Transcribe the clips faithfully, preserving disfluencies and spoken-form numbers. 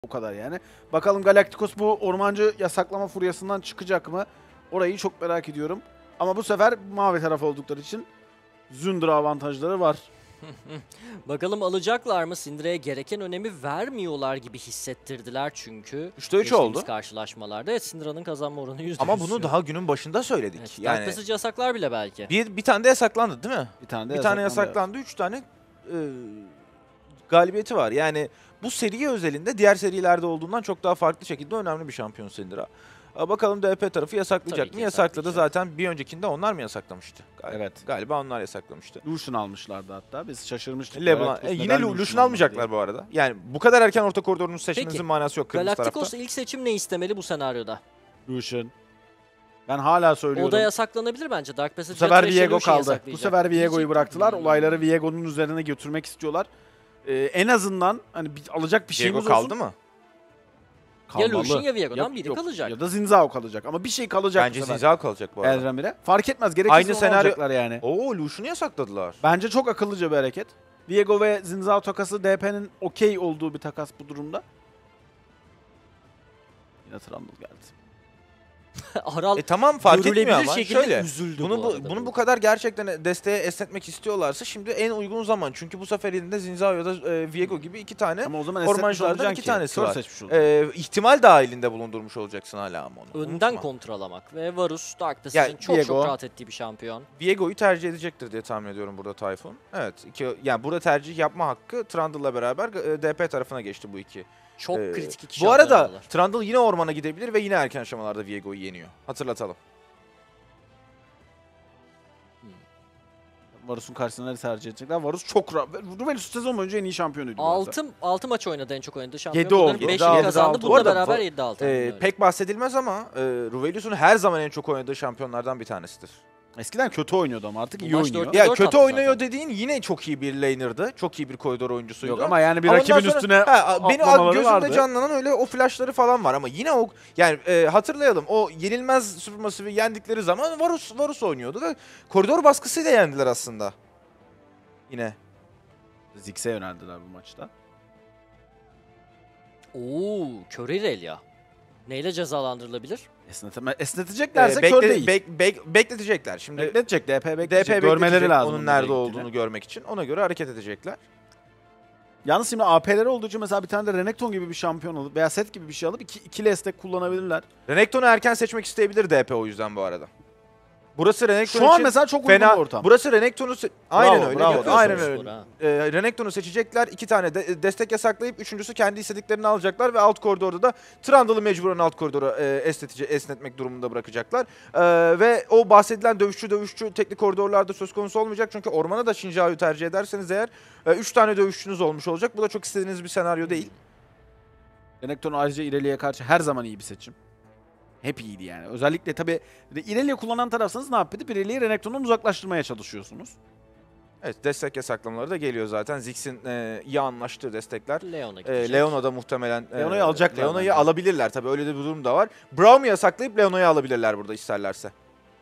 O kadar yani. Bakalım Galacticos bu ormancı yasaklama furyasından çıkacak mı? Orayı çok merak ediyorum. Ama bu sefer mavi taraf oldukları için Zündra avantajları var. Bakalım alacaklar mı? Syndra'ya gereken önemi vermiyorlar gibi hissettirdiler çünkü. üçte üç oldu. Karşılaşmalarda. Evet, Syndra'nın kazanma oranı yüzde yüz. Ama bunu daha günün başında söyledik. Evet, yani Dark Passage yasaklar bile belki. Bir, bir tane de yasaklandı değil mi? Bir tane de bir tane yasaklandı. Üç tane e, galibiyeti var. Yani bu seri özelinde diğer serilerde olduğundan çok daha farklı şekilde önemli bir şampiyon Syndra. Bakalım D P tarafı yasaklayacak mı? Yasakladı zaten. Bir öncekinde onlar mı yasaklamıştı? Gal evet. Galiba onlar yasaklamıştı. Lucian almışlardı hatta. Biz şaşırmıştık. Leblanc. E, yine Lucian, Lucian almayacaklar diye. Bu arada. Yani bu kadar erken orta koridorunu seçmenizin Peki, manası yok kırmızı tarafta. Galacticos ilk seçim ne istemeli bu senaryoda? Lucian. Ben hala söylüyorum. O da yasaklanabilir bence. Dark Passage bu sefer Viego kaldı. Bu sefer Viego'yu bıraktılar. Olayları Viego'nun üzerine götürmek istiyorlar. Ee, en azından hani bir, alacak bir şeyimiz Viego olsun. kaldı mı? Kalmalı. Ya Lucian ya Viego'dan biri yok, kalacak. Ya da Zinzao kalacak ama bir şey kalacak. Bence Zinzao kalacak bu arada. Elramir'e. Fark etmez. Gerekirse aynı senaryo yani. Oo, Lucian'ı yasakladılar. Bence çok akıllıca bir hareket. Viego ve Zinzao takası D P'nin okey olduğu bir takas bu durumda. Yine Trundle geldi. Aral e tamam fark etmiyor ama şöyle bunu bu, bu, bunu bu kadar gerçekten desteğe esnetmek istiyorlarsa şimdi en uygun zaman. Çünkü bu sefer elinde Zinzao ya da e, Viego gibi iki tane ormancılardan iki tanesi var. E, ihtimal dahilinde bulundurmuş olacaksın hala ama onu. Önden unutma. kontrolamak ve Varus Dark Passage'in yani, çok Viego, çok rahat ettiği bir şampiyon. Viego'yu tercih edecektir diye tahmin ediyorum burada Tayfun. Evet, iki, yani burada tercih yapma hakkı Trundle'la beraber e, D P tarafına geçti bu iki. Çok ee, kritik iki Bu arada alırlar. Trundle yine ormana gidebilir ve yine erken aşamalarda Viego'yu yeniyor. Hatırlatalım. Hmm. Varus'un karşısında tercih edecekler. Varus çok rahat. Ruvelus sezon boyunca en iyi şampiyonuydu. altı maç oynadı, en çok oynadı. yedi oldu. beşini kazandı. Bununla beraber yedi altı. E, pek bahsedilmez ama e, Ruvelus'un her zaman en çok oynadığı şampiyonlardan bir tanesidir. Eskiden kötü oynuyordu ama artık bu iyi oynuyor. dört, ya dört kötü oynuyor zaten. dediğin yine çok iyi bir laner'dı. Çok iyi bir koridor oyuncusuydu. Yok ama yani bir ama rakibin sonra, üstüne ha, benim gözümde vardı. canlanan öyle o flashları falan var ama yine o yani e, hatırlayalım o yenilmez Supermassive'i yendikleri zaman Varus Varus oynuyordu ve koridor baskısıyla yendiler aslında. Yine Ziggs'e yöneldiler bu maçta. Oo, kör Irelia. Neyle cezalandırılabilir? Esneteme, esneteceklerse ee, bekle, kör değil. Bek, bek, bekletecekler. Şimdi bekletecek, D P bekletecek. D P görmeleri lazım. Onun nerede olduğunu görmek için. Ona göre hareket edecekler. Yalnız şimdi A P'leri olduğu için mesela bir tane de Renekton gibi bir şampiyon alıp veya set gibi bir şey alıp iki, ikili estek kullanabilirler. Renekton'u erken seçmek isteyebilir D P o yüzden bu arada. Burası Renekton Şu an için mesela çok fena, uygun bir ortam. Burası Renekton'u aynen bravo, öyle. Bravo, aynen öyle. Ee, Renekton'u seçecekler. İki tane de destek yasaklayıp üçüncüsü kendi istediklerini alacaklar ve alt koridorda da Trundle'ı mecburen alt koridora e, esnetici, esnetmek durumunda bırakacaklar. Ee, ve o bahsedilen dövüşçü dövüşçü teknik koridorlarda söz konusu olmayacak. Çünkü ormana da Shinjao'yu tercih ederseniz eğer e, üç tane dövüşçünüz olmuş olacak. Bu da çok istediğiniz bir senaryo değil. Renekton ayrıca Irelia'ya karşı her zaman iyi bir seçim. Hep iyiydi yani. Özellikle tabii Irelia kullanan tarafsanız ne yapıp Irelia'yı Renekton'dan uzaklaştırmaya çalışıyorsunuz. Evet, destek yasaklamaları da geliyor zaten. Ziggs'in e, iyi anlaştığı destekler. Leona e, Leona da muhtemelen e, Leona'yı alacaklar. Leona'yı alabilirler tabii. Öyle de bir durum da var. Braum'u yasaklayıp Leona'yı alabilirler burada isterlerse.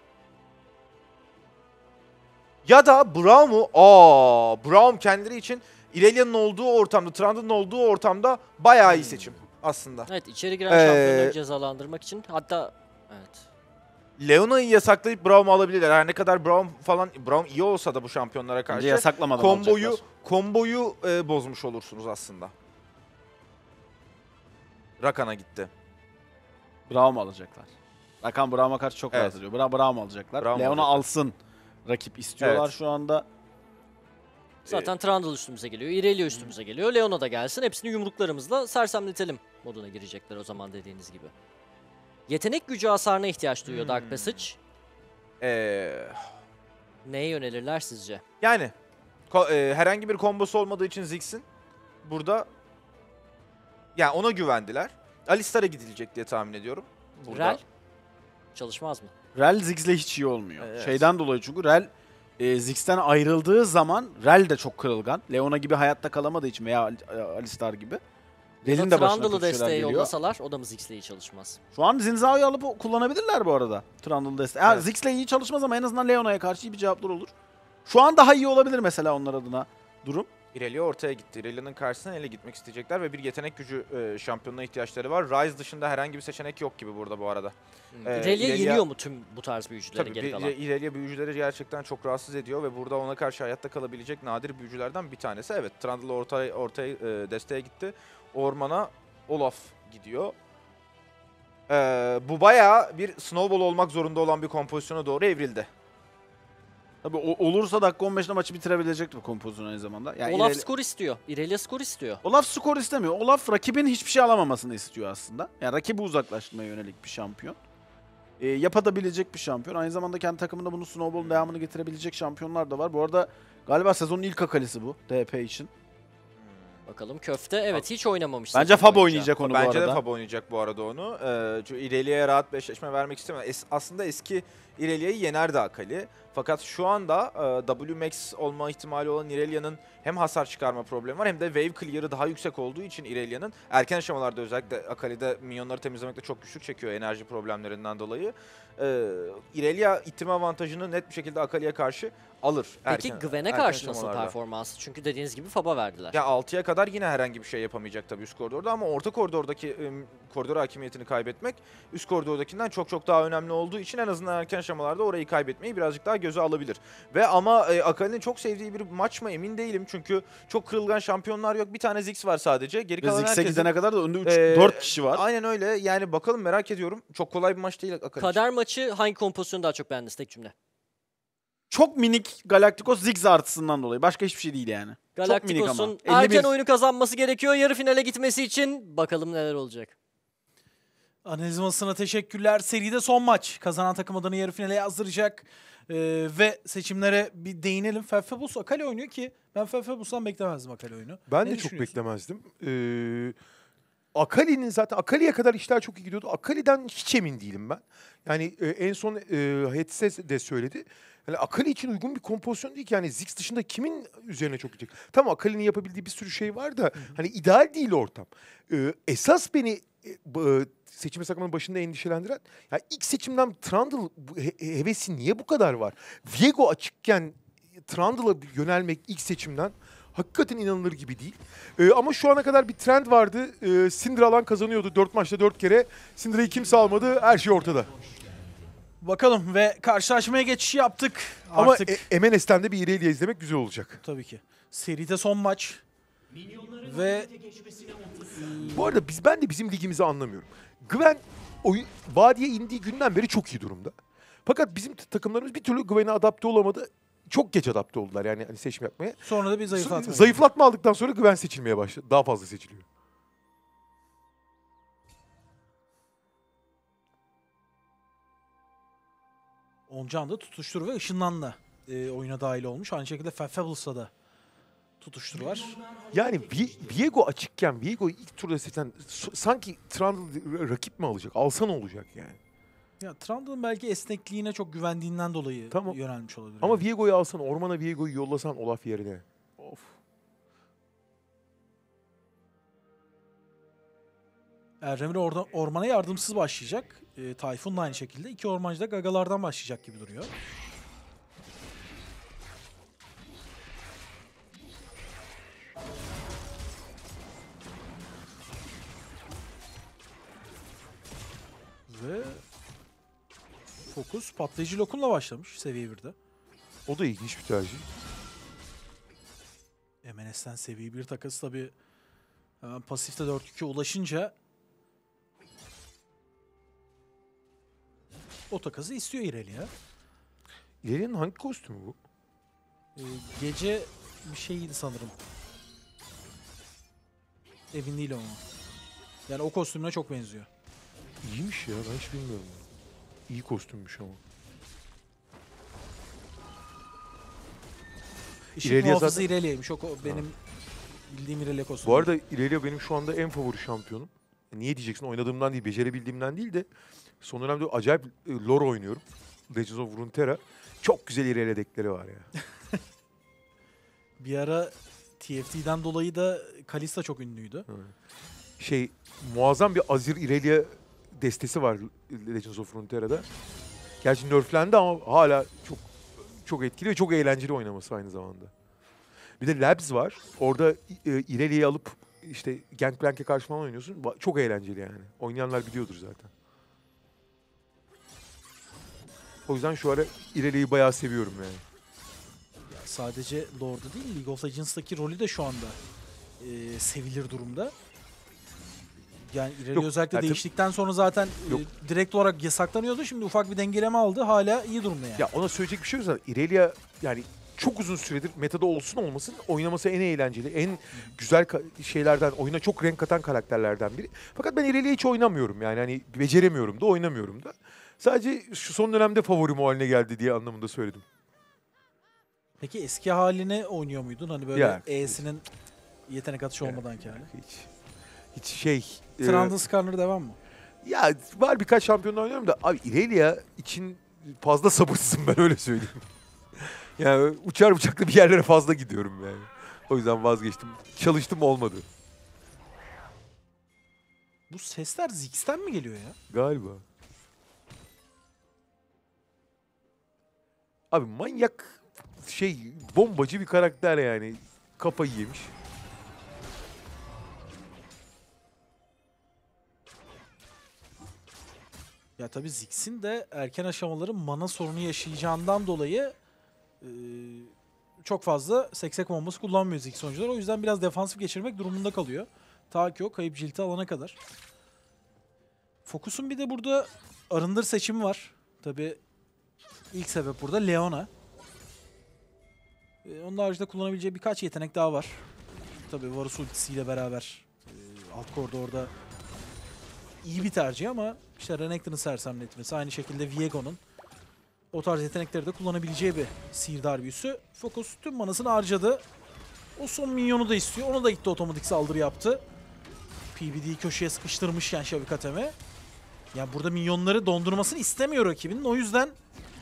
Ya da Braum'u aa Braum kendileri için Irelia'nın olduğu ortamda, Trundle'ın olduğu ortamda bayağı iyi seçim aslında. Evet, içeri giren ee, şampiyonları cezalandırmak için hatta evet. Leona'yı yasaklayıp Braum'u alabilirler. Her ne kadar Braum falan Braum iyi olsa da bu şampiyonlara karşı yasaklamadan komboyu alacaklar. komboyu e, bozmuş olursunuz aslında. Rakan'a gitti. Braum alacaklar. Rakan Braum'a karşı çok evet. rahat ediyor. Bra Braum alacaklar. Braum Leona alacaklar. alsın. Rakip istiyorlar evet. şu anda. Zaten Trundle üstümüze geliyor, Irelia üstümüze geliyor, Leona da gelsin. Hepsini yumruklarımızla sersemletelim moduna girecekler o zaman dediğiniz gibi. Yetenek gücü hasarına ihtiyaç duyuyor hmm. Dark Passage. Ee... Neye yönelirler sizce? Yani e, herhangi bir kombosu olmadığı için Ziggs'in burada yani ona güvendiler. Alistar'a gidilecek diye tahmin ediyorum. Burada. Rel çalışmaz mı? Rel Ziggs'le hiç iyi olmuyor. Evet. Şeyden dolayı çünkü Rel e, Ziggs'ten ayrıldığı zaman Rel de çok kırılgan. Leona gibi hayatta kalamadığı için veya Alistar gibi. Rel'in de başına Trundle'ı desteğe geliyor. yollasalar o da mı Ziggs'le iyi çalışmaz? Şu an Zinzao'yu alıp kullanabilirler bu arada. Trundle desteği. Evet. Ziggs'le iyi çalışmaz ama en azından Leona'ya karşı iyi bir cevaplar olur. Şu an daha iyi olabilir mesela onlar adına durum. İrelia ortaya gitti. İrelia'nın karşısına ele gitmek isteyecekler ve bir yetenek gücü e, şampiyonuna ihtiyaçları var. Ryze dışında herhangi bir seçenek yok gibi burada bu arada. Ee, Ee, İrelia İrelia- yeniyor mu tüm bu tarz büyücüleri Tabii geri bir- kalan? İrelia büyücüleri gerçekten çok rahatsız ediyor ve burada ona karşı hayatta kalabilecek nadir büyücülerden bir tanesi. Evet, Trundle ortaya, ortaya e, desteğe gitti. Ormana Olaf gidiyor. Ee, bu bayağı bir snowball olmak zorunda olan bir kompozisyona doğru evrildi. Tabii o- olursa dakika on beşte maçı bitirebilecek bir kompozisyon aynı zamanda. Yani Olaf ileri- skor istiyor. İrelia skor istiyor. Olaf skor istemiyor. Olaf rakibin hiçbir şey alamamasını istiyor aslında. Yani rakibi uzaklaştırmaya yönelik bir şampiyon. Ee, yapabilecek bir şampiyon. Aynı zamanda kendi takımında bunu snowball'un devamını getirebilecek şampiyonlar da var. Bu arada galiba sezonun ilk akalisi bu D P için. Bakalım köfte evet hiç oynamamış. Bence sezon Fab boyunca. oynayacak onu bu Bence arada. de Fab oynayacak bu arada onu. Ee, çünkü İrelia'ya rahat bir eşleşme vermek istemiyor. Es- aslında eski İrelia'yı yenerdi Akali. Fakat şu anda e, W max olma ihtimali olan İrelia'nın hem hasar çıkarma problemi var hem de wave clear'ı daha yüksek olduğu için İrelia'nın erken aşamalarda özellikle Akali'de minyonları temizlemekte çok güçlük çekiyor enerji problemlerinden dolayı. Ee, İrelia ittirme avantajını net bir şekilde Akali'ye karşı alır. Peki erken- Gwen'e erken karşı nasıl aşamalarda. performansı? Çünkü dediğiniz gibi Fab'a verdiler. Ya altıya kadar yine herhangi bir şey yapamayacak tabii üst koridorda ama orta koridordaki ım, koridor hakimiyetini kaybetmek üst koridordakinden çok çok daha önemli olduğu için en azından erken aşamalarda orayı kaybetmeyi birazcık daha göze alabilir. Ve ama e, Akali'nin çok sevdiği bir maç mı emin değilim çünkü çok kırılgan şampiyonlar yok. Bir tane Ziggs var sadece. Geri Ve kalan Ziggs'e herkesin... gidene kadar da önde üç Ee, dört kişi var. Aynen öyle. Yani bakalım merak ediyorum. Çok kolay bir maç değil Akali için. Kader maçı hangi kompozisyonu daha çok beğendiniz tek cümle? Çok minik Galacticos Ziggs artısından dolayı. Başka hiçbir şey değil yani. Çok minik ama. Galacticos'un elli bir. erken oyunu kazanması gerekiyor yarı finale gitmesi için. Bakalım neler olacak. Analiz masasına teşekkürler. Seride son maç. Kazanan takım adını yarı finale yazdıracak. Ee, ve seçimlere bir değinelim. Felfebus Akali oynuyor ki ben Felfebus'tan beklemezdim Akali oyunu. Ben Ne de çok düşünüyorsun? beklemezdim. Ee, Akali'nin zaten Akali'ye kadar işler çok iyi gidiyordu. Akali'den hiç emin değilim ben. Yani e, en son e, Hetze de söyledi. Yani Akali için uygun bir kompozisyon değil ki. Yani Ziggs dışında kimin üzerine çok gidecek? Tamam Akali'nin yapabildiği bir sürü şey var da hani ideal değil ortam. Ee, esas beni e, b- seçim yasaklamanın başında endişelendiren ya ilk seçimden Trundle bu he- hevesi niye bu kadar var? Viego açıkken Trundle'a yönelmek ilk seçimden hakikaten inanılır gibi değil. Ee, ama şu ana kadar bir trend vardı. Ee, Syndra alan kazanıyordu. Dört maçta dört kere. Syndra'yı kimse almadı. Her şey ortada. Bakalım ve karşılaşmaya geçiş yaptık. Ama Artık e- M N S'ten de bir İrelia izlemek güzel olacak. tabii ki. Seride son maç. Ve Bu arada biz ben de bizim ligimizi anlamıyorum. Gwen oyun, vadiye indiği günden beri çok iyi durumda. Fakat bizim t- takımlarımız bir türlü Gwen'e adapte olamadı. Çok geç adapte oldular yani hani seçim yapmaya. sonra da bir So- zayıflatma. Zayıflatma aldıktan sonra Gwen seçilmeye başladı. Daha fazla seçiliyor. Oncan da tutuştur ve ışınlanla e, oyuna dahil olmuş. Aynı şekilde Felfebus'ta da tutuştur var. Yani Vi- Viego açıkken Viego'yu ilk turda seçen so- sanki Trundle rakip mi alacak? Alsa ne olacak yani? Ya Trundle'ın belki esnekliğine çok güvendiğinden dolayı Tamam. yönelmiş olabilir. Ama yani. Viego'yu alsan, ormana Viego'yu yollasan Olaf yerine. Of. Erdemir orada ormana yardımsız başlayacak. E, Tayfun da aynı şekilde. İki ormancı da gagalardan başlayacak gibi duruyor. Ve fokus patlayıcı lokumla başlamış seviye birde. O da ilginç bir tercih. M N S'ten seviye bir takası tabii hemen pasifte dört iki ulaşınca o takası istiyor İrelia. İleri'nin hangi kostümü bu? Ee, gece bir şeydi sanırım. Emin değilim ama. Yani o kostümüne çok benziyor. İyiymiş ya, ben hiç bilmiyorum. İyi kostümmüş ama. Işık İrelia muhafızı zaten- İrelia'ymış. O ko- benim bildiğim İrelia kostümü. Bu arada İrelia benim şu anda en favori şampiyonum. Niye diyeceksin? Oynadığımdan değil, becerebildiğimden değil de son dönemde acayip e, lore oynuyorum. Legends of Runeterra. Çok güzel İrelia deckleri var ya. bir ara T F T'den dolayı da Kalista çok ünlüydü. Şey, muazzam bir Azir İrelia destesi var Legends of Runeterra'da. Gerçi nerflendi ama hala çok çok etkili ve çok eğlenceli oynaması aynı zamanda. Bir de Labs var. Orada e, İrelia'yı alıp işte Gangplank'e karşı falan oynuyorsun. Ba- Çok eğlenceli yani. Oynayanlar biliyordur zaten. O yüzden şu ara İrelia'yı bayağı seviyorum yani. Ya sadece Lord'da değil, League of Legends'taki rolü de şu anda e, sevilir durumda. Yani ileri Yok, özellikle yani değiştikten sonra zaten e, Yok. direkt olarak yasaklanıyordu. Şimdi ufak bir dengeleme aldı. Hala iyi durumda yani. Ya ona söyleyecek bir şey yok zaten. Irelia yani çok uzun süredir metada olsun olmasın oynaması en eğlenceli, en güzel ka- şeylerden, oyuna çok renk katan karakterlerden biri. Fakat ben Irelia'yı hiç oynamıyorum yani hani beceremiyorum da oynamıyorum da. Sadece şu son dönemde favorim o haline geldi diye anlamında söyledim. Peki eski halini oynuyor muydun? Hani böyle Ya. E'sinin yetenek atışı Ya. olmadan ki hali. Hiç hiç şey... e, Trundle Skarner devam mı? ya var birkaç şampiyonla oynuyorum da abi Irelia için fazla sabırsızım ben öyle söyleyeyim. Yani uçar bıçaklı bir yerlere fazla gidiyorum yani. O yüzden vazgeçtim. Çalıştım olmadı Bu sesler Ziggs'ten mi geliyor ya? galiba. Abi manyak şey bombacı bir karakter yani. Kafayı yemiş. Ya tabii Ziggs'in de erken aşamaları mana sorunu yaşayacağından dolayı e, çok fazla seksek bombası kullanmıyor Ziggs oyuncular. O yüzden biraz defansif geçirmek durumunda kalıyor. Ta ki o kayıp cilti alana kadar. Focus'un bir de burada arındır seçimi var. Tabii ilk sebep burada Leona. E, onun haricinde kullanabileceği birkaç yetenek daha var. Tabii Varus ultisiyle beraber e, alt koridorda iyi bir tercih ama işte Renekton'un sersemletmesi, aynı şekilde Viego'nun o tarz yetenekleri de kullanabileceği bir sihirdar büyüsü. Focus tüm manasını harcadı. O son minyonu da istiyor. Ona da gitti, otomatik saldırı yaptı. P B D'yi köşeye sıkıştırmışken Şavikateme. Yani burada minyonları dondurmasını istemiyor rakibinin. O yüzden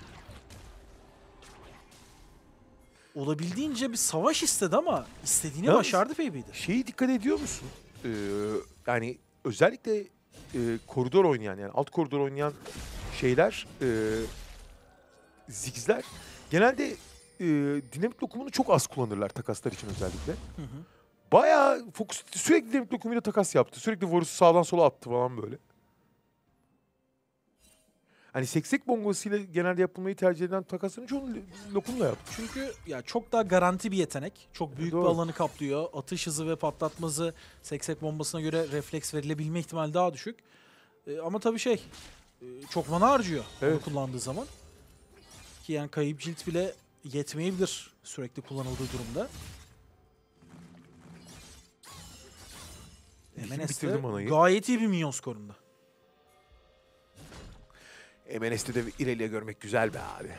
olabildiğince bir savaş istedi ama istediğini Yalnız- başardı P B D. Şeyi dikkat ediyor musun? Ee, yani özellikle e, koridor oynayan yani alt koridor oynayan şeyler e, Ziggs'ler genelde e, dinamik dokumunu çok az kullanırlar takaslar için özellikle. Hı hı. Bayağı fokus sürekli dinamik dokumuyla takas yaptı. Sürekli Varus'u sağdan sola attı falan böyle. Hani seksek bombasıyla genelde yapılmayı tercih eden takasını çoğunu lokumla yaptı. Çünkü ya çok daha garanti bir yetenek. Çok büyük Doğru. bir alanı kaplıyor. Atış hızı ve patlatma hızı seksek bombasına göre refleks verilebilme ihtimali daha düşük. Ee, ama tabii şey e, çok mana harcıyor onu Evet. kullandığı zaman. Ki yani kayıp cilt bile yetmeyebilir sürekli kullanıldığı durumda. Kim M N S de bitirdi manayı? gayet iyi bir minyon skorunda. M N S'te de Irelia görmek güzel be abi.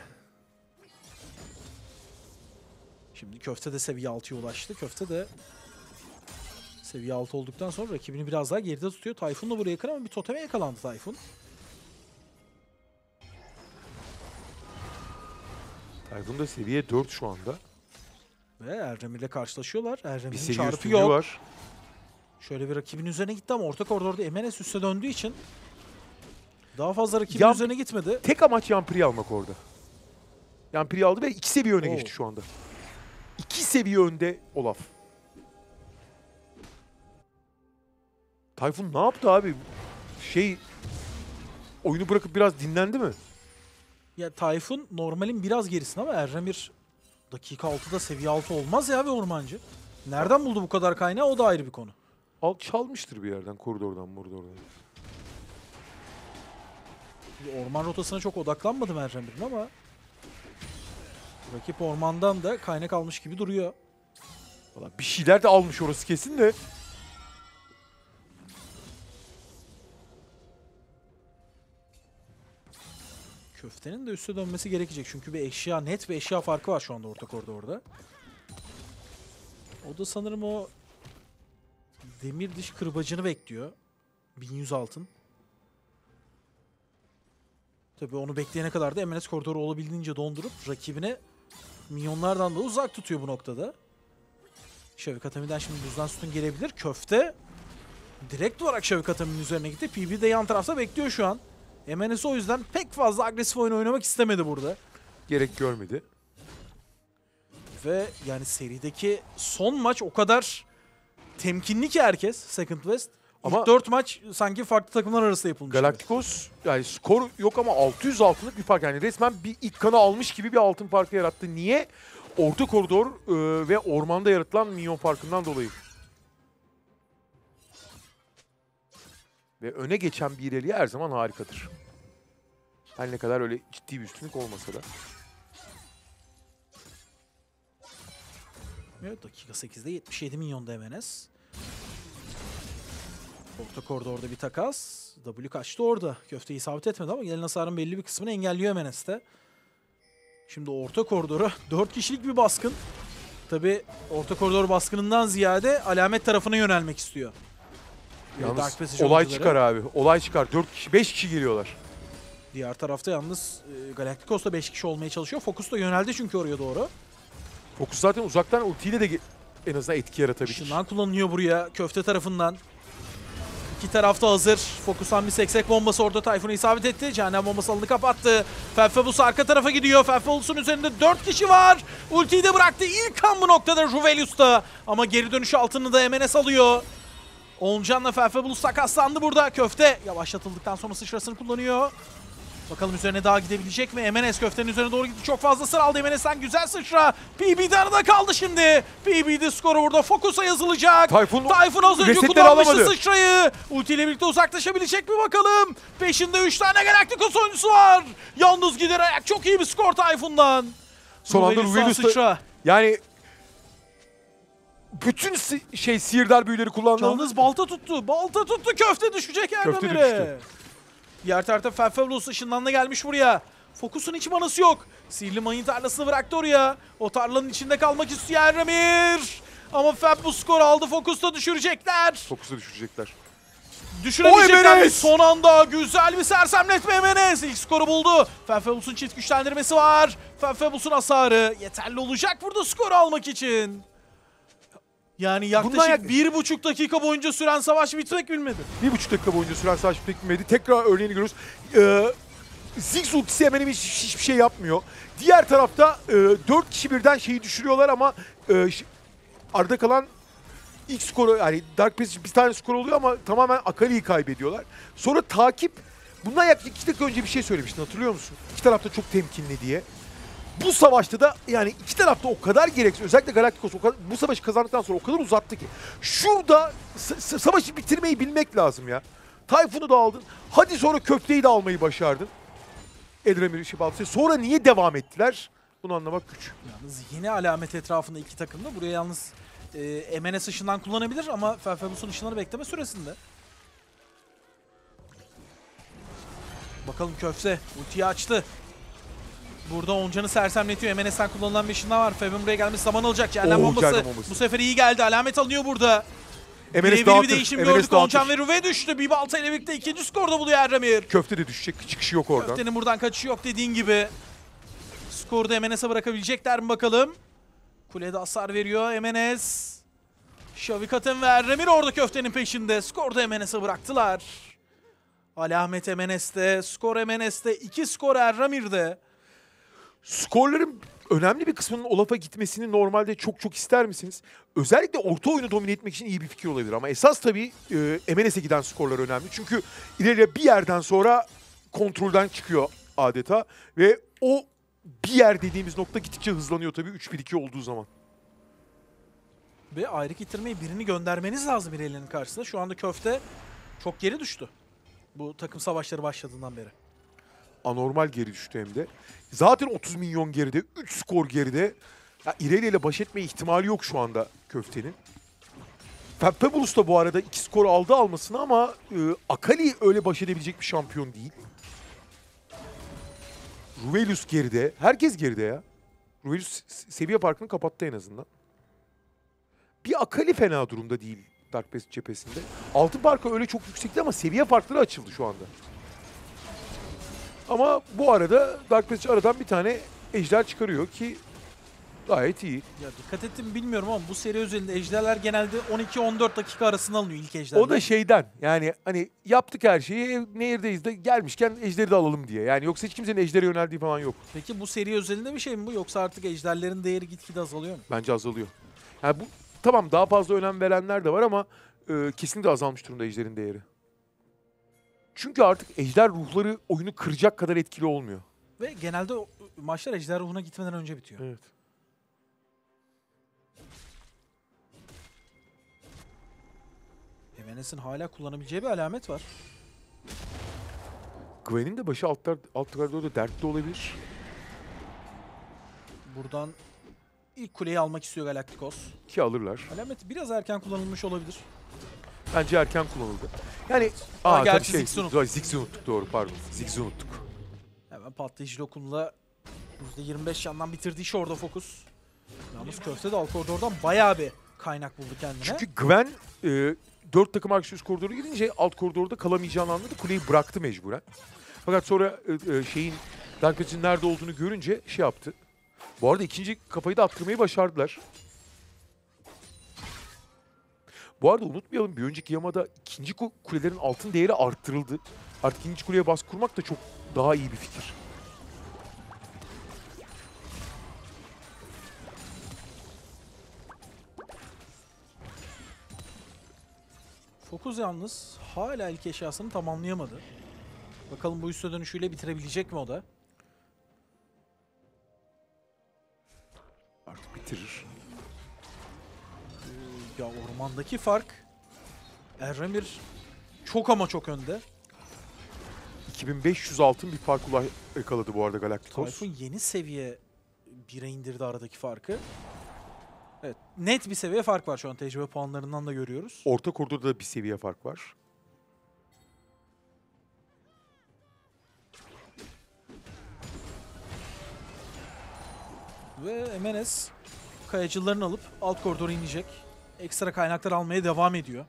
Şimdi Köfte de seviye altıya ulaştı. Köfte de seviye altı olduktan sonra rakibini biraz daha geride tutuyor. Tayfun da buraya yakın ama bir toteme yakalandı Tayfun. Tayfun da seviye dört şu anda. Ve Erdemir ile karşılaşıyorlar. Bir Erdemir'in seviye çarpı üstünlüğü yok. var. Şöyle bir rakibin üzerine gitti ama orta koridorda M N S üste döndüğü için daha fazla rakibin Yan- üzerine gitmedi. Tek amaç Yampiri'yi almak orada. Yampiri'yi aldı ve iki seviye öne Oo. geçti şu anda. İki seviye önde Olaf. Tayfun ne yaptı abi? Şey oyunu bırakıp biraz dinlendi mi? Ya Tayfun normalin biraz gerisinde ama Erdemir dakika altıda seviye altı olmaz ya bir ormancı. Nereden buldu bu kadar kaynağı, o da ayrı bir konu. Al çalmıştır bir yerden koridordan koridordan. Orman rotasına çok odaklanmadım Erdemir'in ama rakip ormandan da kaynak almış gibi duruyor. Valla bir şeyler de almış orası kesin de. Köftenin de üste dönmesi gerekecek çünkü bir eşya, net bir eşya farkı var şu anda orta koridorda. O da sanırım o demir diş kırbacını bekliyor. bin yüz altın. Tabii onu bekleyene kadar da M N S koridoru olabildiğince dondurup rakibine minyonlardan da uzak tutuyor bu noktada. Şevik Atami'den şimdi buzdan sütun gelebilir. Köfte direkt olarak Şevik Atami'nin üzerine gitti. P B de yan tarafta bekliyor şu an. M N S o yüzden pek fazla agresif oyun oynamak istemedi burada. Gerek görmedi. Ve yani serideki son maç o kadar temkinli ki herkes Second West. Ama İlk dört maç sanki farklı takımlar arasında yapılmış. gibi. Galacticos yani skor yok ama altı yüz altınlık bir fark. Yani resmen bir ilk kanı almış gibi bir altın farkı yarattı. Niye? Orta koridor e, ve ormanda yaratılan minyon farkından dolayı. Ve öne geçen bir ileriye her zaman harikadır. Her ne kadar öyle ciddi bir üstünlük olmasa da. Evet, dakika sekizde yetmiş yedi milyonda M N S. Orta koridorda bir takas. W kaçtı orada. Köfte isabet etmedi ama gelen hasarın belli bir kısmını engelliyor M N S'te. Şimdi orta koridoru dört kişilik bir baskın. Tabi orta koridor baskınından ziyade alamet tarafına yönelmek istiyor. Yalnız Dark Passage olay oyuncuları. çıkar abi. Olay çıkar. dört kişi, beş kişi geliyorlar. Diğer tarafta yalnız e, Galacticos da beş kişi olmaya çalışıyor. Focus da yöneldi çünkü oraya doğru. Focus zaten uzaktan ultiyle de ge- en azından etki yaratabilir. Işınlan kullanılıyor buraya köfte tarafından. İki tarafta hazır. Focus'tan bir seksek bombası orada Tayfun'a isabet etti. Cehennem bombası alanı kapattı. Felfabus arka tarafa gidiyor. Felfabus'un üzerinde dört kişi var. Ultiyi de bıraktı. İlk kan bu noktada Ruvelius'ta. Ama geri dönüşü altını da M N S alıyor. Oncan'la Felfabus takaslandı burada. Köfte yavaşlatıldıktan sonra sıçrasını kullanıyor. Bakalım üzerine daha gidebilecek mi? M N S köftenin üzerine doğru gitti. Çok fazla sıra aldı M N S'den. Güzel sıçra. P B'de arada kaldı şimdi. P B'de skoru burada. Focus'a yazılacak. Tayfun, Tayfun az önce resetleri kullanmıştı alamadı. sıçrayı. Ulti ile birlikte uzaklaşabilecek mi bakalım? Peşinde üç tane Galacticos oyuncusu var. Yalnız gider ayak. Çok iyi bir skor Tayfun'dan. Son anda Ruvelius'tan Ruvelius da- sıçra. Yani bütün si- şey sihirdar büyüleri kullandı. Yalnız balta tuttu. Balta tuttu. Köfte düşecek yerden Köfte biri. düştü. Diğer tarafta Felfabulus ışınlanla gelmiş buraya. Focus'un hiç manası yok. Sihirli mayın tarlasını bıraktı oraya. O tarlanın içinde kalmak istiyor Eremir. Ama Felfabulus skor aldı. Focus'ta düşürecekler. Focus'u düşürecekler. Düşürebilecekler Oy, mi? M N S! Son anda güzel bir sersemletme M N S. İlk skoru buldu. Felfabulus'un çift güçlendirmesi var. Felfabulus'un hasarı yeterli olacak burada skoru almak için. Yani yaklaşık yak- bir buçuk dakika boyunca süren savaş bitmek bilmedi. Bir buçuk dakika boyunca süren savaş bitmedi. Tekrar örneğini görüyoruz. Ee, Ziggs ultisi hemen hemen hiç- hiçbir şey yapmıyor. Diğer tarafta e, dört kişi birden şeyi düşürüyorlar ama e, ş- arada kalan ilk skoru, yani Dark Passage bir tane skor oluyor ama tamamen Akali'yi kaybediyorlar. Sonra takip, bundan yaklaşık iki dakika önce bir şey söylemiştin, hatırlıyor musun? İki tarafta çok temkinli diye. Bu savaşta da yani iki tarafta o kadar gereksiz. Özellikle Galacticos o kadar, bu savaşı kazandıktan sonra o kadar uzattı ki. Şurada s- savaşı bitirmeyi bilmek lazım ya. Tayfun'u da aldın. Hadi sonra köfteyi de almayı başardın. Edremir Şibaltı. Sonra niye devam ettiler? Bunu anlamak güç. Yalnız yine alamet etrafında iki takım da. Buraya yalnız e, M N S ışından kullanabilir ama Felfabus'un ışınları bekleme süresinde. Bakalım köfte ultiyi açtı. Burada Oncan'ı sersemletiyor. M N S'ten kullanılan bir ışınlar var. Fev'in buraya gelmesi zaman alacak. Cehennem Oo, bombası. cehennem bombası. Bu sefer iyi geldi. Alamet alınıyor burada. M N S Birebir bir dağıtır. değişim M N S gördük. dağıtır. Oncan ve Ruve düştü. Bir balta ile birlikte ikinci skorda buluyor Erremir. Köfte de düşecek. Çıkışı yok oradan. Köftenin buradan kaçışı yok dediğin gibi. Skoru da M N S'e bırakabilecekler mi bakalım. Kulede hasar veriyor M N S. Şavikat'ın ve Erremir orada köftenin peşinde. Skoru da M N S'e bıraktılar. Alamet M N S'te. Skor M N S'te. iki skor Erremir'de. Skorların önemli bir kısmının Olaf'a gitmesini normalde çok çok ister misiniz? Özellikle orta oyunu domine etmek için iyi bir fikir olabilir ama esas tabii e, M N S'e giden skorlar önemli. Çünkü ileriye bir yerden sonra kontrolden çıkıyor adeta ve o bir yer dediğimiz nokta gittikçe hızlanıyor tabii üç bir iki olduğu zaman. Ve ayrık ittirmeyi birini göndermeniz lazım İrelia'nın karşısında. Şu anda köfte çok geri düştü. Bu takım savaşları başladığından beri. Anormal geri düştü hem de. Zaten otuz milyon geride, üç skor geride. Ya İrelia ile baş etme ihtimali yok şu anda köftenin. Fabulous da bu arada iki skor aldı almasını ama e, Akali öyle baş edebilecek bir şampiyon değil. Ruvelius geride. Herkes geride ya. Ruvelius seviye farkını kapattı en azından. Bir Akali fena durumda değil Dark Passage cephesinde. Altın farkı öyle çok yüksekti ama seviye farkları açıldı şu anda. Ama bu arada Dark Passage aradan bir tane ejder çıkarıyor ki Gayet iyi. Ya dikkat ettim mi bilmiyorum ama bu seri özelinde ejderler genelde on iki on dört dakika arasında alınıyor ilk ejderler. O da şeyden yani hani yaptık her şeyi ev, nehirdeyiz de gelmişken ejderi de alalım diye. Yani yoksa hiç kimsenin ejdere yöneldiği falan yok. Peki bu seri özelinde bir şey mi bu yoksa artık ejderlerin değeri gitgide azalıyor mu? Bence azalıyor. Yani bu tamam daha fazla önem verenler de var ama e, kesinlikle azalmış durumda ejderin değeri. Çünkü artık ejder ruhları oyunu kıracak kadar etkili olmuyor. Ve genelde o- maçlar ejder ruhuna gitmeden önce bitiyor. Evet. Emenes'in hala kullanabileceği bir alamet var. Gwen'in de başı alt, alt koridorda dertli olabilir. Buradan ilk kuleyi almak istiyor Galacticos. Ki alırlar. Alamet biraz erken kullanılmış olabilir. Bence erken kullanıldı. Yani Aa, aa, gerçi tabii şey, Ziggs'i unuttuk. Ziggs'i unuttuk doğru pardon. Ziggs'i unuttuk. Hemen patlayıcı lokumla yüzde yirmi beş yandan bitirdiği iş orada fokus. Yalnız Köfte de alt koridordan bayağı bir kaynak buldu kendine. Çünkü Gwen e, dört takım arkadaşı üst koridora gidince alt koridorda kalamayacağını anladı. Kuleyi bıraktı mecburen. Fakat sonra e, e, şeyin Darkach'ın nerede olduğunu görünce şey yaptı. Bu arada ikinci kafayı da attırmayı başardılar. Bu arada unutmayalım bir önceki yamada ikinci ku- kulelerin altın değeri arttırıldı. Artık ikinci kuleye baskı kurmak da çok daha iyi bir fikir. Fokus yalnız hala ilk eşyasını tamamlayamadı. Bakalım bu üste dönüşüyle bitirebilecek mi o da? Artık bitirir. Ee, ya ormandaki fark Erremir çok ama çok önde. iki bin beş yüz altın bir fark ula- yakaladı bu arada Galacticos. Tayfun yeni seviye bire indirdi aradaki farkı. Evet, net bir seviye fark var şu an tecrübe puanlarından da görüyoruz. Orta koridorda da bir seviye fark var. Ve Emenes kayacılarını alıp alt koridora inecek. Ekstra kaynaklar almaya devam ediyor.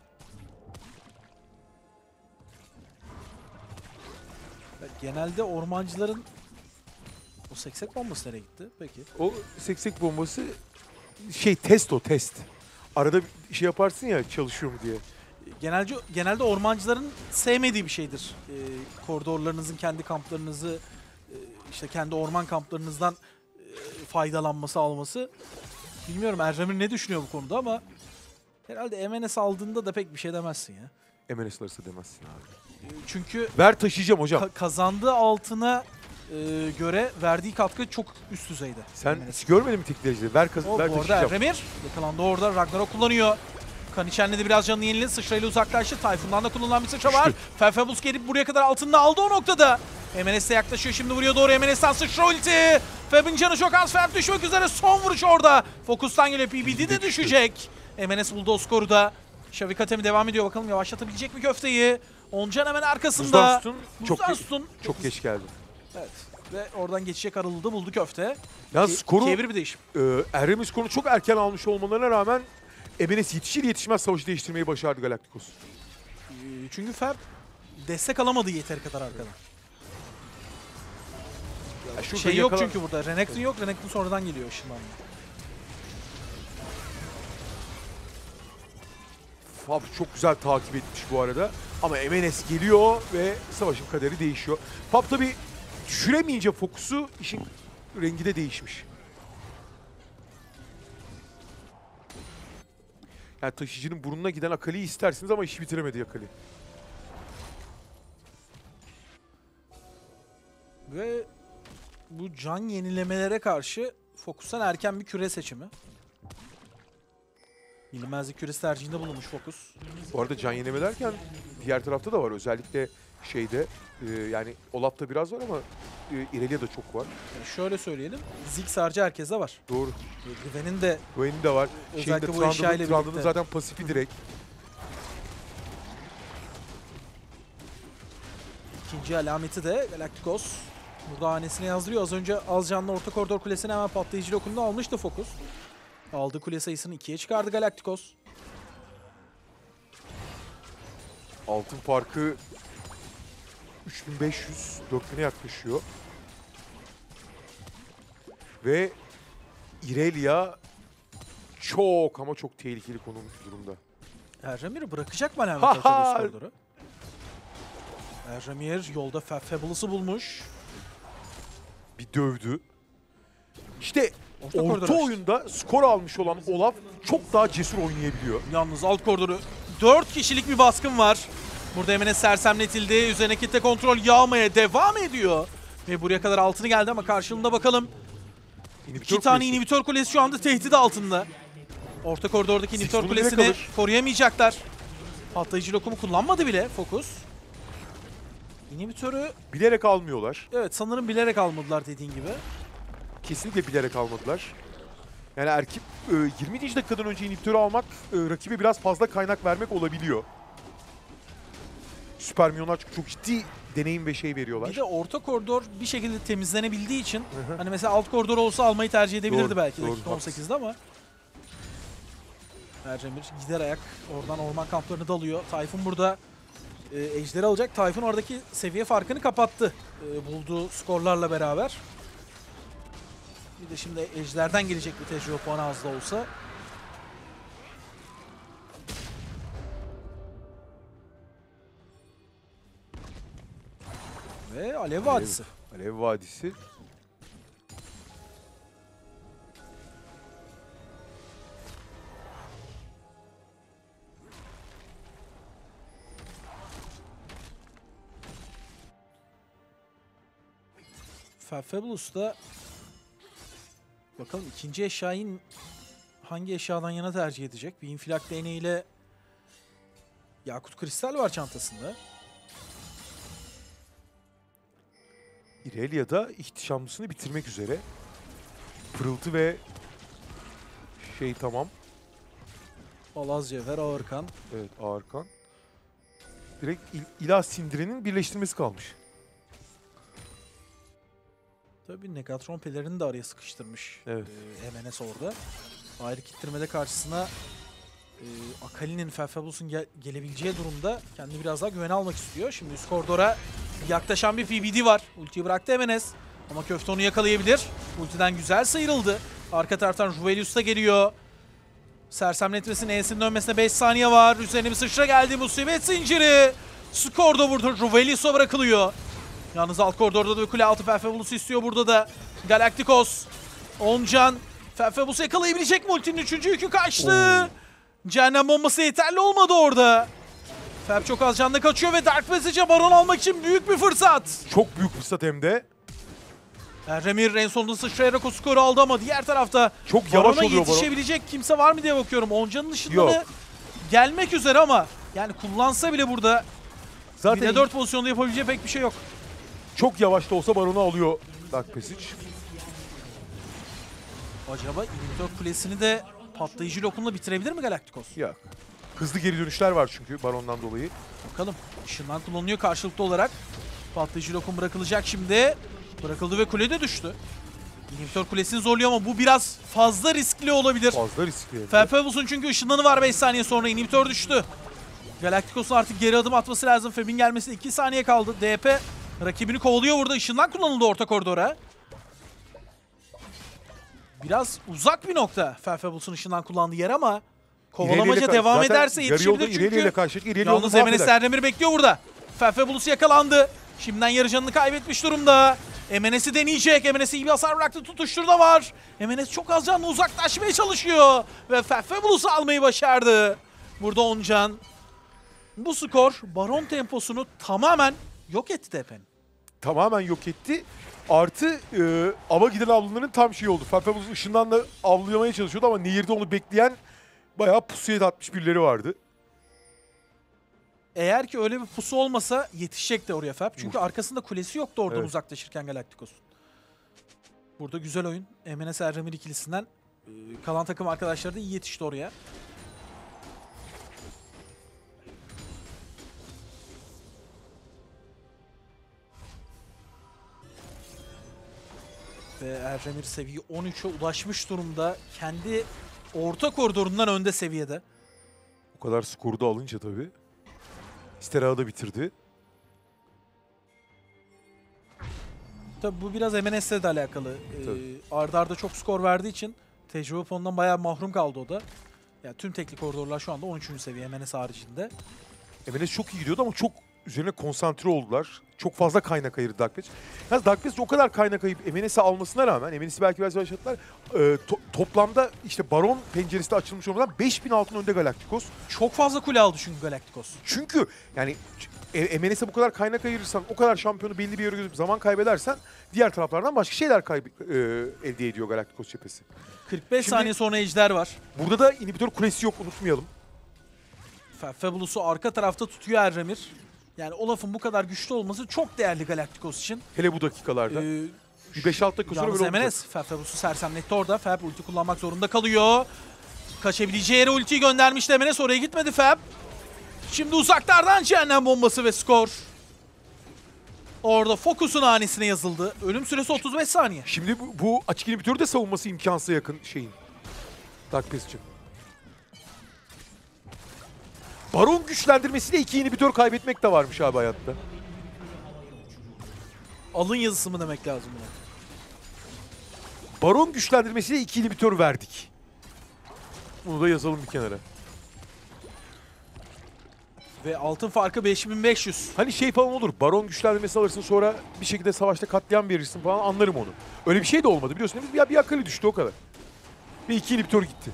Ve genelde ormancıların o seksek bombası nereye gitti? Peki. O seksek bombası şey test o test. Arada bir şey yaparsın ya çalışıyor mu diye. Genelde genelde ormancıların sevmediği bir şeydir. Ee, koridorlarınızın kendi kamplarınızı e, işte kendi orman kamplarınızdan e, faydalanması alması. Bilmiyorum Erremir ne düşünüyor bu konuda ama herhalde Emenes aldığında da pek bir şey demezsin ya. M N S arası demezsin abi. E, çünkü Ver taşıyacağım hocam. ka- kazandığı altına e, göre verdiği katkı çok üst düzeyde. Sen Emenes'in. hiç görmedin mi tek derecede? Ver, kaz- O, ver bu arada taşıyacağım. Erremir yakalandı orada. Ragnarok kullanıyor. Kaniçen'le de biraz canını yeniledi. Sıçrayla uzaklaştı. Tayfun'dan da kullanılan bir sıçra var. Felfabus gelip buraya kadar altında aldı o noktada. M N S'e yaklaşıyor. Şimdi vuruyor doğru. M N S'ten sıçra ulti. Fab'in canı çok az. Fab düşmek üzere. Son vuruş orada. Fokustan geliyor. P B D de düşecek. M N S buldu o skoru da. Şavik Atemi devam ediyor. Bakalım yavaşlatabilecek mi köfteyi? Oncan hemen arkasında. Buzdan Stun çok, Buzdan ge- Stun. çok geç geldi. Evet. Ve oradan geçecek aralığı da buldu köfte. Ya Ki- skoru ikiye bir bir değişim. e, Erremir skorunu çok erken almış olmalarına rağmen M N S yetişir yetişmez savaşı değiştirmeyi başardı Galacticos. Ee, Çünkü Fab destek alamadı yeteri kadar arkadan. Ya şurada Şey yok yakala- çünkü burada. Renekton yok. Renekton sonradan geliyor ışınlanma. Fab çok güzel takip etmiş bu arada. Ama M N S geliyor ve savaşın kaderi değişiyor. Fab tabii düşüremeyince fokusu işin rengi de değişmiş. Yani taşıyıcının burnuna giden Akali'yi istersiniz ama işi bitiremedi Akali. Ve bu can yenilemelere karşı Fokus'tan erken bir küre seçimi. Bilinmezlik küresi tercihinde bulunmuş Fokus. Bu arada can yeneme derken diğer tarafta da var. Özellikle şeyde e, yani Olaf'ta biraz var ama e, İrelia da çok var. Yani şöyle söyleyelim. Ziggs harcı herkeste var. Doğru. Güven'in de Gwen'in de var. Özellikle Şeyinde bu eşyayla Trundle'ın Trundle'ın birlikte. zaten pasifi direkt. ikinci alameti de Galacticos. Burada hanesine yazdırıyor. Az önce az canlı orta koridor kulesini hemen patlayıcı lokumda almıştı Fokus. Aldığı kule sayısını ikiye çıkardı Galacticos. Altın farkı üç bin beş yüz, dört bine yaklaşıyor. Ve Irelia çok ama çok tehlikeli konum durumda. Erramir bırakacak mı Alamet Ha acaba ha! skorları? Erramir yolda Fa- Fabulous'u bulmuş. Bir dövdü. İşte Orta orta, koridor açtı. oyunda skor almış olan Olaf çok daha cesur oynayabiliyor. Yalnız alt koridoru dört kişilik bir baskın var. Burada Emine sersemletildi. Üzerine kitle kontrol yağmaya devam ediyor. Ve buraya kadar altını geldi ama karşılığında bakalım. İnhibitör İki tane kulesi. inhibitör kulesi şu anda tehdit altında. Orta koridordaki inhibitör bunu kulesini bile kalır. koruyamayacaklar. Patlayıcı lokumu kullanmadı bile Focus. İnhibitörü Bilerek almıyorlar. evet sanırım bilerek almadılar dediğin gibi. Kesinlikle bilerek almadılar. Yani erkek e, yirminci dakikadan önce inhibitörü almak e, rakibe biraz fazla kaynak vermek olabiliyor. Süper Minyonlar çünkü çok ciddi deneyim ve şey veriyorlar. Bir de orta koridor bir şekilde temizlenebildiği için hani mesela alt koridor olsa almayı tercih edebilirdi Doğru, belki doğru, dakika on sekizde ama Ercemir gider ayak oradan orman kamplarını dalıyor. Tayfun burada e, ejderi alacak. Tayfun oradaki seviye farkını kapattı e, bulduğu skorlarla beraber. Bir de şimdi ejderden gelecek bir tecrübe puanı az da olsa. Ve Alev Vadisi. Alev Vadisi. Fabulous'ta bakalım ikinci eşyayı hangi eşyadan yana tercih edecek? Bir infilak değneğiyle yakut kristal var çantasında. Irelia da ihtişamlısını bitirmek üzere. Pırıltı ve şey tamam. Palaz Cevher, Ağırkan. Evet, Ağırkan. Direkt İl- İlah Sindire'nin birleştirmesi kalmış. Tabii Negatron pelerini de araya sıkıştırmış. Evet. Ee, M N S orada. Ayrı kittirmede karşısına e, Akali'nin Fabulous'un gel- gelebileceği durumda kendi biraz daha güven almak istiyor. Şimdi üst koridora yaklaşan bir P B D var. Ultiyi bıraktı M N S. Ama köfte onu yakalayabilir. Ultiden güzel sıyrıldı. Arka taraftan Ruvelius da geliyor. Sersemletmesinin E'sinin dönmesine beş saniye var. Üzerine bir sıçra geldi. Musibet zinciri. Skor da burada Ruvelius'a bırakılıyor. Yalnız alt koridorda da bir kule altı Fabulous'u istiyor burada da. Galacticos. Oncan. Fabulous'u yakalayabilecek mi? Ultinin üçüncü yükü kaçtı. Cehennem bombası yeterli olmadı orada. Fab çok az canlı kaçıyor ve Dark Passage'e baron almak için büyük bir fırsat. Çok büyük fırsat hem de. Erremir en sonunda sıçrayarak o skoru aldı ama diğer tarafta Çok yavaş barona oluyor baron. yetişebilecek kimse var mı diye bakıyorum. Oncan'ın ışınları Yok. gelmek üzere ama yani kullansa bile burada Zaten bir de dört pozisyonda yapabileceği pek bir şey yok. çok yavaş da olsa baronu alıyor Dark Passage. Acaba İnhibitör Kulesi'ni de patlayıcı lokumla bitirebilir mi Galacticos? Yok. Hızlı geri dönüşler var çünkü barondan dolayı. Bakalım. Işından kullanılıyor karşılıklı olarak. Patlayıcı lokum bırakılacak şimdi. Bırakıldı ve kule de düştü. İnhibitör Kulesi'ni zorluyor ama bu biraz fazla riskli olabilir. Fazla riskli. Fabulous'un çünkü ışınlanı var beş saniye sonra. İnhibitör düştü. Galacticos'un artık geri adım atması lazım. Fab'in gelmesine iki saniye kaldı. D P rakibini kovalıyor burada. Işından kullanıldı orta koridora. Biraz uzak bir nokta Fabulous'un ışından kullandığı yer ama kovalamaca devam ederse yetişebilir çünkü. İrelia ile karşılaştık. Irelia Yalnız onu M N S mahveder. Erdemir bekliyor burada. Fabulous yakalandı. Şimdiden yarı canını kaybetmiş durumda. M N S'i deneyecek. M N S'i iyi bir hasar bıraktı. Tutuştur da var. M N S çok az canlı uzaklaşmaya çalışıyor. Ve Fabulous'u almayı başardı. Burada Oncan. Bu skor Baron temposunu tamamen yok etti Tepen. Tamamen yok etti. Artı e, ava giden avluların tam şey oldu. Fabulous ışından da avlayamaya çalışıyordu ama nehirde onu bekleyen bayağı pusuya da atmış birileri vardı. Eğer ki öyle bir pusu olmasa yetişecekti oraya Fab. Çünkü Uf. arkasında kulesi yoktu oradan Evet. uzaklaşırken Galacticos'un. Burada güzel oyun. M N S Erdemir ikilisinden e, kalan takım arkadaşları da iyi yetişti oraya. Ve Erdemir seviye on üçe ulaşmış durumda. Kendi orta koridorundan önde seviyede. O kadar skoru da alınca tabii. İsterağı da bitirdi. Tabii bu biraz M N S'le de alakalı. Tabii. Ee, arda arda çok skor verdiği için Tecrübe puanından bayağı mahrum kaldı o da. Yani tüm teknik koridorlar şu anda on üçüncü seviye M N S haricinde. M N S çok iyi gidiyordu ama çok üzerine konsantre oldular. Çok fazla kaynak ayırdı Dark Passage. Yalnız Dark Passage o kadar kaynak ayıp M N S'i almasına rağmen, M N S'i belki biraz başlattılar. E, to- toplamda işte Baron penceresi de açılmış olmadan beş bin altın önde Galacticos. Çok fazla kule aldı çünkü Galacticos. Çünkü yani e, M N S'e bu kadar kaynak ayırırsan, o kadar şampiyonu belli bir yere götürüp zaman kaybedersen diğer taraflardan başka şeyler kayb- e, elde ediyor Galacticos cephesi. kırk beş Şimdi- saniye sonra Ejder var. Burada da inhibitor kulesi yok, unutmayalım. Fabulous'u arka tarafta tutuyor Erremir. Yani Olaf'ın bu kadar güçlü olması çok değerli Galacticos için. Hele bu dakikalarda. Ee, Bir beş altı dakika sonra Yalnız böyle M N olacak. S Fabulous'u sersemletti orada. Fab ulti kullanmak zorunda kalıyor. Kaçabileceği yere ultiyi göndermişti M N S, oraya gitmedi Fab. Şimdi uzaklardan cehennem bombası ve skor. Orada Focus'un hanesine yazıldı. Ölüm süresi otuz beş saniye. Şimdi bu, bu açık inhibitörü de savunması imkansıza yakın şeyin. Dark Passage'ın. Baron güçlendirmesiyle iki inhibitör kaybetmek de varmış abi hayatta. Alın yazısı mı demek lazım buna? Baron güçlendirmesiyle iki inhibitör verdik. Bunu da yazalım bir kenara. Ve altın farkı beş bin beş yüz. Hani şey falan olur, baron güçlendirmesi alırsın sonra bir şekilde savaşta katliam verirsin falan, anlarım onu. Öyle bir şey de olmadı biliyorsun değil mi? Bir, bir akıllı düştü o kadar. Ve iki inhibitör gitti.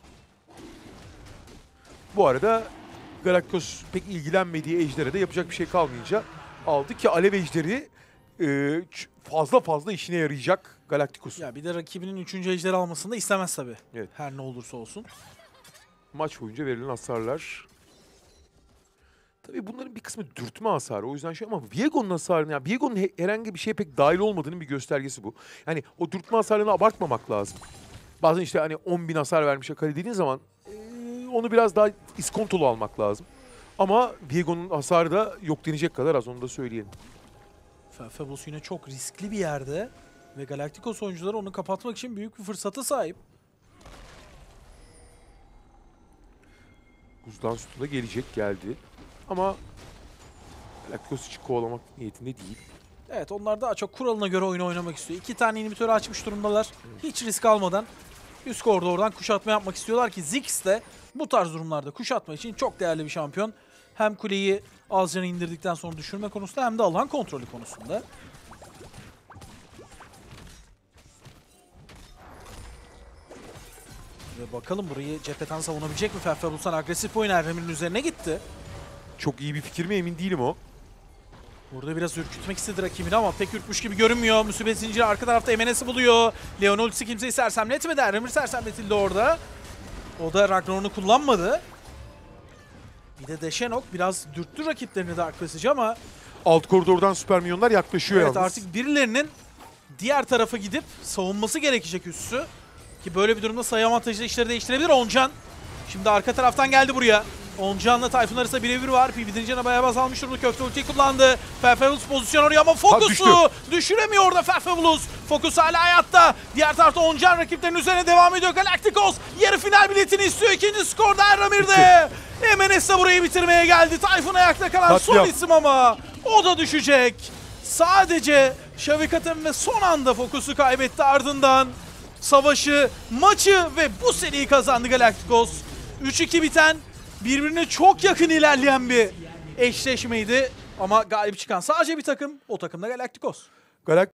Bu arada Galacticos pek ilgilenmediği ejdere de yapacak bir şey kalmayınca aldı ki Alev ejderi e, ç- fazla fazla işine yarayacak Galacticos'un. Ya bir de rakibinin üçüncü ejderi almasını da istemez tabii. Evet. Her ne olursa olsun. Maç boyunca verilen hasarlar. Tabii bunların bir kısmı dürtme hasarı. O yüzden şey, ama Viego'nun hasarını, yani Viego'nun he- herhangi bir şeye pek dahil olmadığının bir göstergesi bu. Yani o dürtme hasarını abartmamak lazım. Bazen işte hani on bin hasar vermiş Akali dediğin zaman eee, onu biraz daha iskontolu almak lazım. Ama Viego'nun hasarı da yok denecek kadar az, onu da söyleyelim. Fabulous yine çok riskli bir yerde. Ve Galacticos oyuncuları onu kapatmak için büyük bir fırsata sahip. Buzdan sütuna gelecek, geldi. Ama Galacticos hiç kovalamak niyetinde değil. Evet, onlar daha çok kuralına göre oyunu oynamak istiyor. İki tane inhibitörü açmış durumdalar. Hiç risk almadan üst koridordan kuşatma yapmak istiyorlar ki Ziggs de bu tarz durumlarda kuşatma için çok değerli bir şampiyon. Hem kuleyi az canı indirdikten sonra düşürme konusunda hem de alan kontrolü konusunda. Ve bakalım burayı cepheden savunabilecek mi Fabulous'tan? Agresif oyun Erremir'in üzerine gitti. Çok iyi bir fikir mi emin değilim o. Burada biraz ürkütmek istedi rakibini ama pek ürkmüş gibi görünmüyor. Musibet zinciri arka tarafta M N S'i buluyor. Leon ultisi kimseyi sersemletmedi. Erremir sersemletildi orada. O da Ragnar'ını kullanmadı. Bir de Deşenok biraz dürttü rakiplerini Dark Passage ama Alt koridordan süper minyonlar yaklaşıyor evet, yalnız. artık birilerinin diğer tarafa gidip savunması gerekecek üssü. Ki böyle bir durumda sayı avantajıyla işleri değiştirebilir Oncan. Şimdi arka taraftan geldi buraya. Oncan'la Tayfun arasında birebir var. P V'nin canı bayağı azalmış durumda. Köfte ultiyi kullandı. Fabulous pozisyon arıyor ama Focus'u düşüremiyor orada Fabulous. Focus hala hayatta. Diğer tarafta Oncan rakiplerinin üzerine devam ediyor. Galacticos yarı final biletini istiyor. İkinci skorda Erramir'de. M N S de burayı bitirmeye geldi. Tayfun ayakta kalan Katliam. son isim ama o da düşecek. Sadece Şavikat'ın ve son anda Focus'u kaybetti, ardından savaşı, maçı ve bu seriyi kazandı Galacticos. üç iki biten, birbirine çok yakın ilerleyen bir eşleşmeydi. Ama galip çıkan sadece bir takım, o takım da Galacticos. Galact